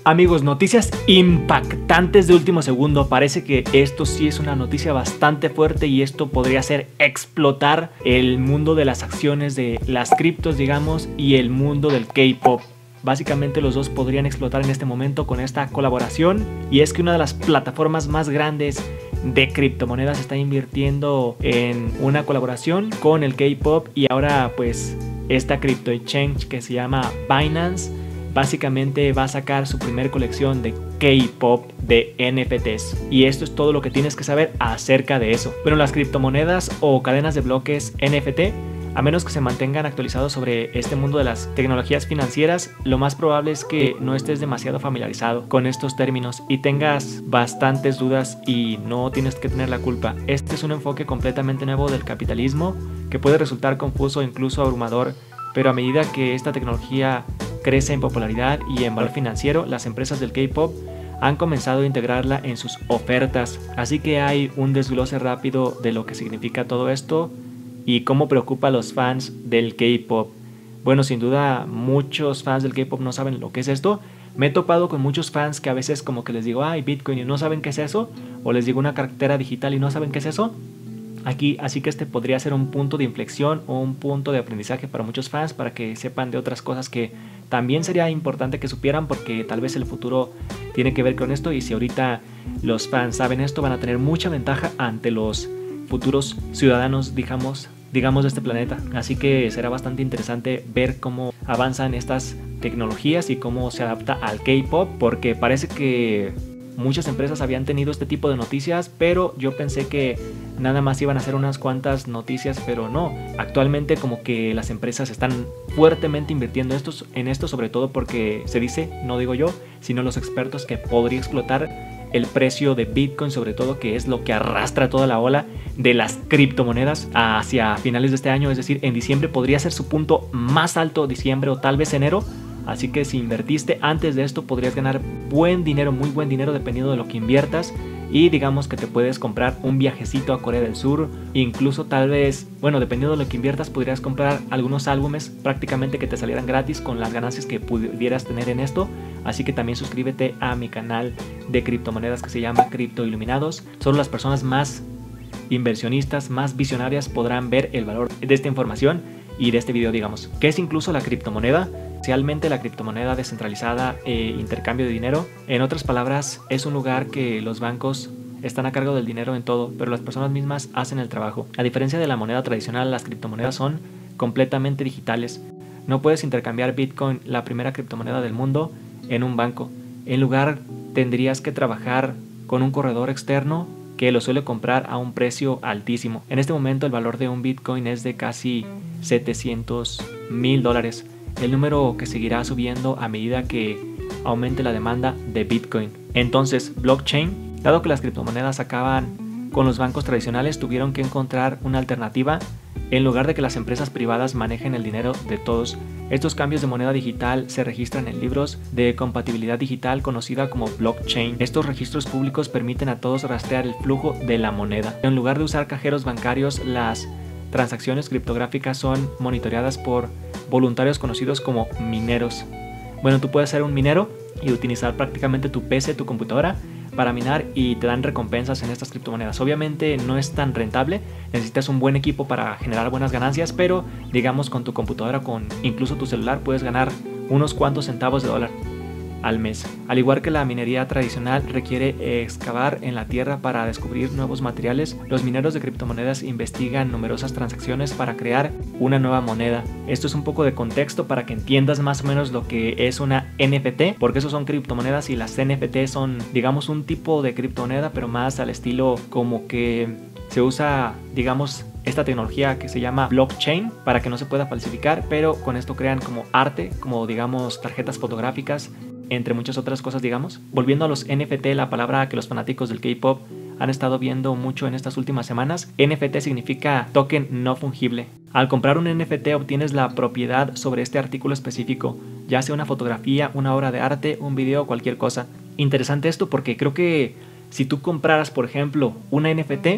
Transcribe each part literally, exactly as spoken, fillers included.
Amigos, noticias impactantes de último segundo. Parece que esto sí es una noticia bastante fuerte y esto podría hacer explotar el mundo de las acciones de las criptos, digamos, y el mundo del K-pop. Básicamente los dos podrían explotar en este momento con esta colaboración, y es que una de las plataformas más grandes de criptomonedas está invirtiendo en una colaboración con el K-pop, y ahora pues esta crypto exchange que se llama Binance básicamente va a sacar su primer colección de K-pop de N F Ts, y esto es todo lo que tienes que saber acerca de eso. Bueno, las criptomonedas o cadenas de bloques N F T, a menos que se mantengan actualizados sobre este mundo de las tecnologías financieras, lo más probable es que no estés demasiado familiarizado con estos términos y tengas bastantes dudas, y no tienes que tener la culpa. Este es un enfoque completamente nuevo del capitalismo que puede resultar confuso e incluso abrumador, pero a medida que esta tecnología crece en popularidad y en valor financiero, las empresas del K-pop han comenzado a integrarla en sus ofertas. Así que hay un desglose rápido de lo que significa todo esto y cómo preocupa a los fans del K-pop. Bueno, sin duda muchos fans del K-pop no saben lo que es esto. Me he topado con muchos fans que a veces como que les digo, ay, Bitcoin, y no saben qué es eso, o les digo una cartera digital y no saben qué es eso. Aquí, así que este podría ser un punto de inflexión o un punto de aprendizaje para muchos fans, para que sepan de otras cosas que también sería importante que supieran, porque tal vez el futuro tiene que ver con esto, y si ahorita los fans saben esto, van a tener mucha ventaja ante los futuros ciudadanos, digamos, digamos de este planeta. Así que será bastante interesante ver cómo avanzan estas tecnologías y cómo se adapta al K-pop, porque parece que muchas empresas habían tenido este tipo de noticias, pero yo pensé que nada más iban a ser unas cuantas noticias, pero no. Actualmente como que las empresas están fuertemente invirtiendo estos, en esto, sobre todo porque se dice, no digo yo, sino los expertos, que podría explotar el precio de Bitcoin, sobre todo, que es lo que arrastra toda la ola de las criptomonedas hacia finales de este año. Es decir, en diciembre podría ser su punto más alto, diciembre o tal vez enero. Así que si invertiste antes de esto, podrías ganar buen dinero, muy buen dinero, dependiendo de lo que inviertas. Y digamos que te puedes comprar un viajecito a Corea del Sur, incluso tal vez, bueno, dependiendo de lo que inviertas, podrías comprar algunos álbumes prácticamente que te salieran gratis con las ganancias que pudieras tener en esto. Así que también suscríbete a mi canal de criptomonedas que se llama Cripto Iluminados. Solo las personas más inversionistas, más visionarias podrán ver el valor de esta información y de este video, digamos. ¿Qué es incluso la criptomoneda? Especialmente la criptomoneda descentralizada e intercambio de dinero. En otras palabras, es un lugar que los bancos están a cargo del dinero en todo, pero las personas mismas hacen el trabajo. A diferencia de la moneda tradicional, las criptomonedas son completamente digitales. No puedes intercambiar Bitcoin, la primera criptomoneda del mundo, en un banco. En lugar, tendrías que trabajar con un corredor externo que lo suele comprar a un precio altísimo. En este momento el valor de un Bitcoin es de casi setecientos mil dólares. El número que seguirá subiendo a medida que aumente la demanda de Bitcoin. Entonces, blockchain, dado que las criptomonedas acaban con los bancos tradicionales, tuvieron que encontrar una alternativa en lugar de que las empresas privadas manejen el dinero de todos. Estos cambios de moneda digital se registran en libros de compatibilidad digital conocida como blockchain. Estos registros públicos permiten a todos rastrear el flujo de la moneda. En lugar de usar cajeros bancarios, las transacciones criptográficas son monitoreadas por voluntarios conocidos como mineros. Bueno, tú puedes ser un minero y utilizar prácticamente tu P C, tu computadora, para minar, y te dan recompensas en estas criptomonedas. Obviamente no es tan rentable, necesitas un buen equipo para generar buenas ganancias, pero digamos con tu computadora, con incluso tu celular, puedes ganar unos cuantos centavos de dólar al mes. Al igual que la minería tradicional requiere excavar en la tierra para descubrir nuevos materiales, los mineros de criptomonedas investigan numerosas transacciones para crear una nueva moneda. Esto es un poco de contexto para que entiendas más o menos lo que es una N F T, porque esos son criptomonedas y las N F T son, digamos, un tipo de criptomoneda, pero más al estilo como que se usa, digamos, esta tecnología que se llama blockchain para que no se pueda falsificar, pero con esto crean como arte, como digamos tarjetas fotográficas, entre muchas otras cosas, digamos. Volviendo a los N F T, la palabra que los fanáticos del K-pop han estado viendo mucho en estas últimas semanas. N F T significa token no fungible. Al comprar un N F T obtienes la propiedad sobre este artículo específico, ya sea una fotografía, una obra de arte, un video o cualquier cosa. Interesante esto porque creo que si tú compraras, por ejemplo, una N F T,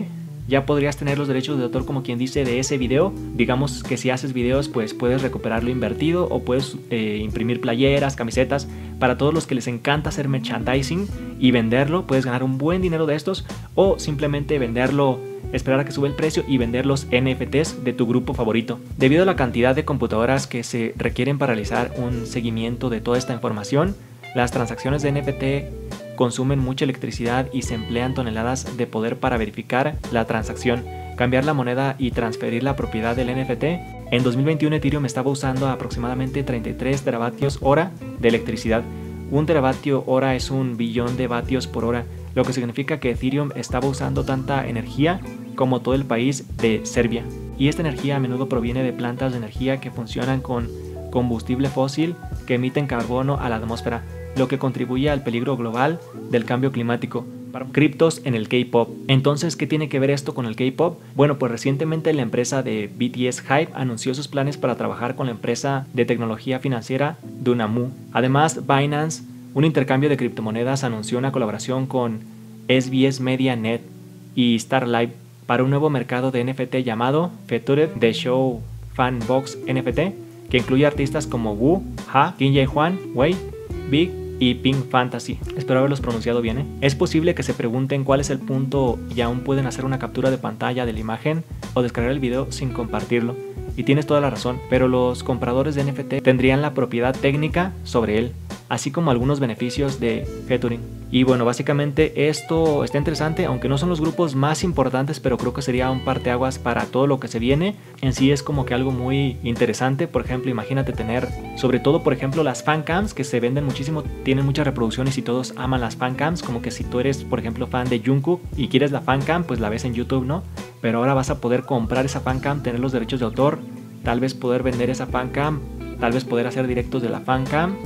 ya podrías tener los derechos de autor, como quien dice, de ese video. Digamos que si haces videos, pues puedes recuperar lo invertido o puedes eh, imprimir playeras, camisetas. Para todos los que les encanta hacer merchandising y venderlo, puedes ganar un buen dinero de estos, o simplemente venderlo, esperar a que sube el precio y vender los N F Ts de tu grupo favorito. Debido a la cantidad de computadoras que se requieren para realizar un seguimiento de toda esta información, las transacciones de N F T consumen mucha electricidad y se emplean toneladas de poder para verificar la transacción, cambiar la moneda y transferir la propiedad del N F T. En dos mil veintiuno Ethereum estaba usando aproximadamente treinta y tres teravatios hora de electricidad. Un teravatio hora es un billón de vatios por hora, lo que significa que Ethereum estaba usando tanta energía como todo el país de Serbia. Y esta energía a menudo proviene de plantas de energía que funcionan con combustible fósil que emiten carbono a la atmósfera, lo que contribuye al peligro global del cambio climático. Criptos en el K-pop. Entonces, ¿qué tiene que ver esto con el K-pop? Bueno, pues recientemente la empresa de B T S Hype anunció sus planes para trabajar con la empresa de tecnología financiera Dunamu. Además, Binance, un intercambio de criptomonedas, anunció una colaboración con S B S Media Net y Starlight para un nuevo mercado de N F T llamado Featured The Show Fanbox N F T, que incluye artistas como Wu, Ha, Kim Jae-hwan, Wei, Big y Pink Fantasy. Espero haberlos pronunciado bien, ¿eh? Es posible que se pregunten cuál es el punto y aún pueden hacer una captura de pantalla de la imagen o descargar el video sin compartirlo. Y tienes toda la razón, pero los compradores de N F T tendrían la propiedad técnica sobre él, así como algunos beneficios de featuring. Y bueno, básicamente esto está interesante, aunque no son los grupos más importantes, pero creo que sería un parteaguas para todo lo que se viene. En sí es como que algo muy interesante. Por ejemplo, imagínate tener, sobre todo por ejemplo las fancams, que se venden muchísimo, tienen muchas reproducciones y todos aman las fancams. Como que si tú eres por ejemplo fan de Jungkook y quieres la fancam, pues la ves en YouTube, ¿no? Pero ahora vas a poder comprar esa fancam, tener los derechos de autor, tal vez poder vender esa fancam, tal vez poder hacer directos de la fancam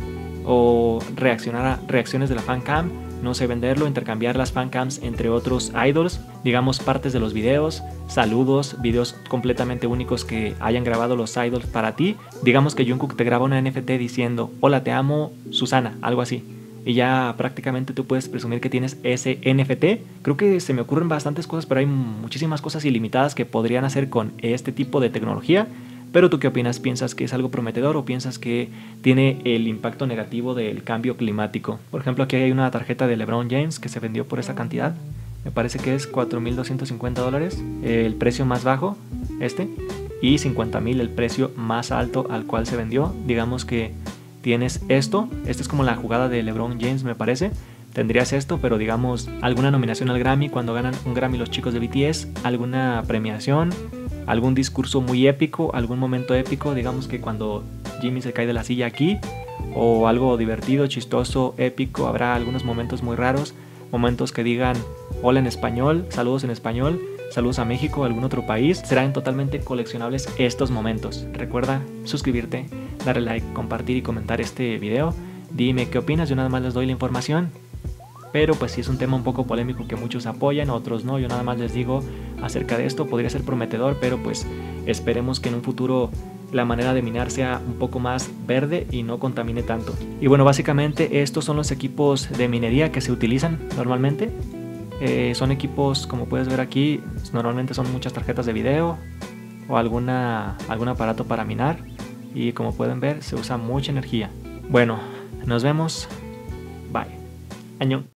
o reaccionar a reacciones de la fancam, no sé, venderlo, intercambiar las fancams entre otros idols, digamos partes de los videos, saludos, videos completamente únicos que hayan grabado los idols para ti. Digamos que Jungkook te graba una N F T diciendo hola te amo Susana, algo así, y ya prácticamente tú puedes presumir que tienes ese N F T. Creo que se me ocurren bastantes cosas, pero hay muchísimas cosas ilimitadas que podrían hacer con este tipo de tecnología. Pero ¿tú qué opinas? ¿Piensas que es algo prometedor o piensas que tiene el impacto negativo del cambio climático? Por ejemplo, aquí hay una tarjeta de LeBron James que se vendió por esa cantidad. Me parece que es cuatro mil doscientos cincuenta dólares, el precio más bajo, este, y cincuenta mil el precio más alto al cual se vendió. Digamos que tienes esto, esta es como la jugada de LeBron James, me parece. Tendrías esto, pero digamos alguna nominación al Grammy cuando ganan un Grammy los chicos de B T S, alguna premiación, algún discurso muy épico, algún momento épico, digamos que cuando Jimmy se cae de la silla aquí, o algo divertido, chistoso, épico. Habrá algunos momentos muy raros, momentos que digan hola en español, saludos en español, saludos a México, algún otro país. Serán totalmente coleccionables estos momentos. Recuerda suscribirte, darle like, compartir y comentar este video. Dime qué opinas, yo nada más les doy la información. Pero pues si es un tema un poco polémico que muchos apoyan, otros no, yo nada más les digo acerca de esto, podría ser prometedor, pero pues esperemos que en un futuro la manera de minar sea un poco más verde y no contamine tanto. Y bueno, básicamente estos son los equipos de minería que se utilizan normalmente. Eh, son equipos, como puedes ver aquí, normalmente son muchas tarjetas de video o alguna, algún aparato para minar, y como pueden ver se usa mucha energía. Bueno, nos vemos, bye. Añón.